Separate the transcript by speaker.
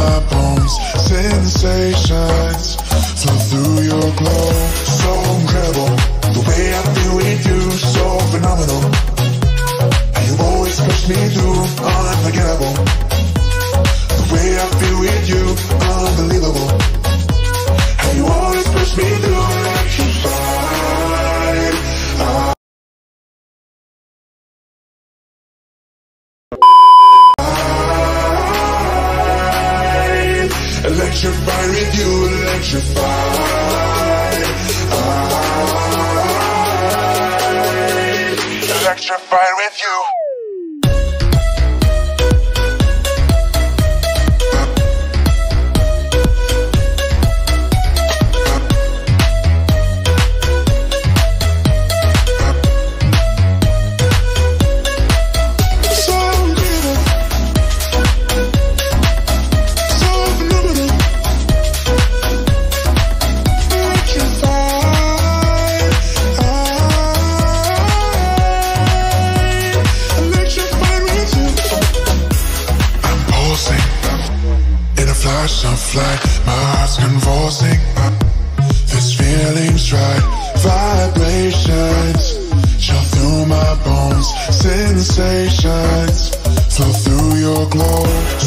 Speaker 1: my bones. Sensations flow through your glow. So incredible, the way I feel with you, so phenomenal. And you always push me through, unforgettable. The way I feel with you, unbelievable. And you always push me through, electrified. Electrified with you, electrified. Electrified with you. I'm fly, my heart's convulsing. This feeling's right. Vibrations chill through my bones. Sensations flow through your glow.